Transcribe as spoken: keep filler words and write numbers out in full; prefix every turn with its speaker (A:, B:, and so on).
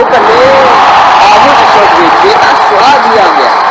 A: ਪਹਿਲੇ ਆਹੋ ਸਭ ਵਿੱਚ ਆ ਸੁਆ ਦਿਆ ਗਿਆ